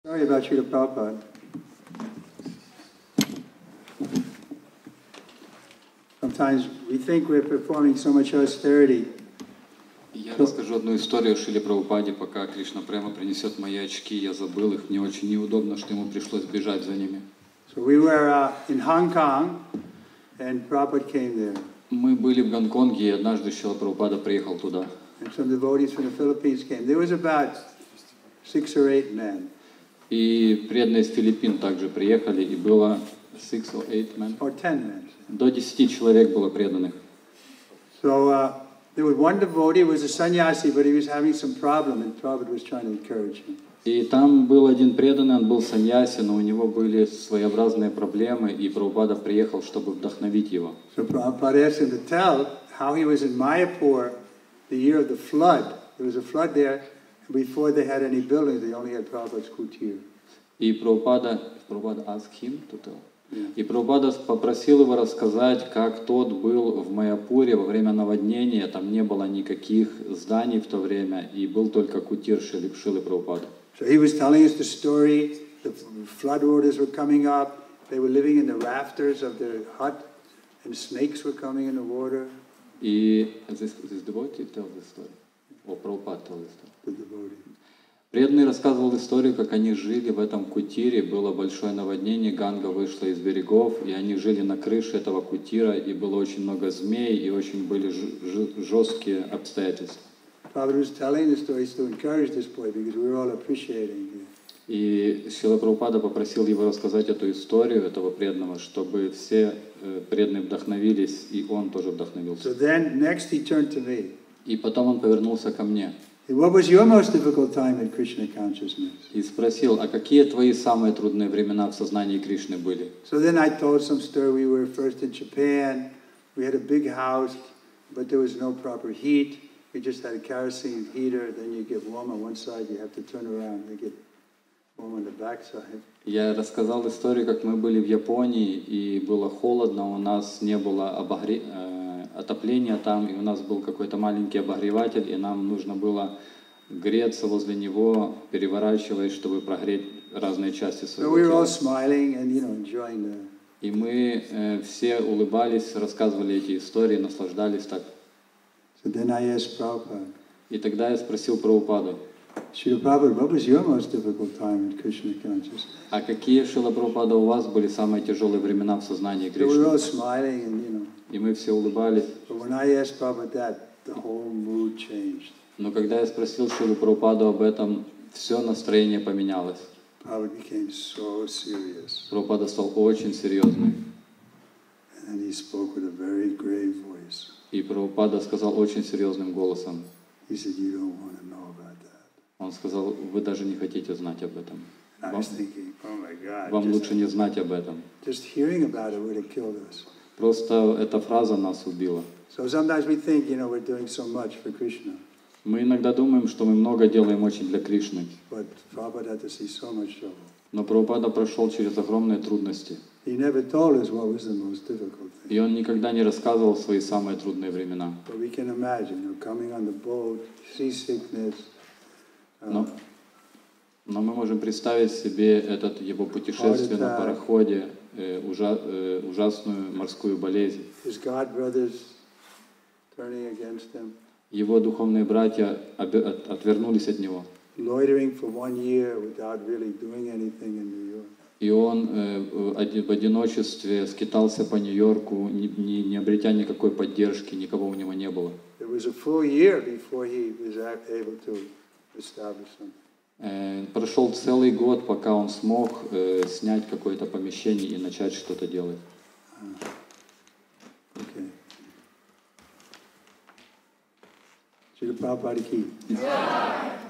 Sorry about Srila Prabhupada. Sometimes we think we're performing so much austerity. Я расскажу одну историю о Шриле Прабхупаде, пока Кришна Према принесет мои очки, я забыл их, мне очень неудобно, что ему пришлось бежать за ними. So we were in Hong Kong, and Prabhupada came there. Мы были в Гонконге, и однажды Шрила Прабхупада приехал туда. And some devotees from the Philippines came. There was about 6 or 8 men. И преданные из Филиппин также приехали, и было 6 or 8 men. Or 10 men. До 10 человек было преданных. So there was one devotee who was a sannyasi, but he was having some problem, and Prabhupada was trying to encourage him. И там был один преданный, он был саньяси, но у него были своеобразные проблемы, и Прабхупада приехал, чтобы вдохновить его. So Prabhupada asked him to tell how he was in Mayapur the year of the flood. There was a flood there, and before they had any buildings, they only had Prabhupada's kutir. И Прабхупада asked him to tell. И Прабхупада попросил его рассказать, как тот был в Майяпуре во время наводнения, там не было никаких зданий в то время, и был только кутир Шрилы Прабхупады. So he was telling us the story, the flood waters were coming up, they were living in the rafters of their hut, and snakes were coming in the water. И this devotee tell the story. Or Prabhupada tell the story. The devotee. Преданный рассказывал историю, как они жили в этом кутире, было большое наводнение, Ганга вышла из берегов, и они жили на крыше этого кутира, и было очень много змей, и очень были жесткие обстоятельства. Prabhupada was telling the stories to encourage this boy because we were all appreciating it. И Шрила Прабхупада попросил его рассказать эту историю, этого преданного, чтобы все преданные вдохновились, и он тоже вдохновился. So then next he turned to me. И потом он повернулся ко мне. What was your most difficult time in Krishna consciousness? И спросил, а какие твои самые трудные времена в сознании Кришны были? So then I told some story. We were first in Japan. We had a big house, but there was no proper heat. We just had a kerosene heater. Then you get warm on one side, you have to turn around. You get warm on the back side. Я рассказал историю, как мы были в Японии, и было холодно, у нас не было отопления там, и у нас был какой-то маленький обогреватель, и нам нужно было греться возле него, переворачиваясь, чтобы прогреть разные части своего тела. И мы все улыбались, рассказывали эти истории, наслаждались так. И тогда я спросил Прабхупаду, а какие, Шрила Прабхупада, у вас были самые тяжелые времена в сознании Кришны? И мы все улыбались. Но когда я спросил Шрилу Прабхупаду об этом, все настроение поменялось. Прабхупада стал очень серьезным. И Прабхупада сказал очень серьезным голосом. Он сказал, вы даже не хотите знать об этом. Вам лучше не знать об этом. Просто эта фраза нас убила. Мы иногда думаем, что мы много делаем очень для Кришны. Но Прабхупада прошел через огромные трудности. И он никогда не рассказывал свои самые трудные времена. Но мы можем представить себе его путешествие на пароходе, ужасную морскую болезнь. Его духовные братья отвернулись от него. И он в одиночестве скитался по Нью-Йорку, не обретя никакой поддержки, никого у него не было. Прошел целый год, пока он смог снять какое-то помещение и начать что-то делать. Шрила Прабхупада ки.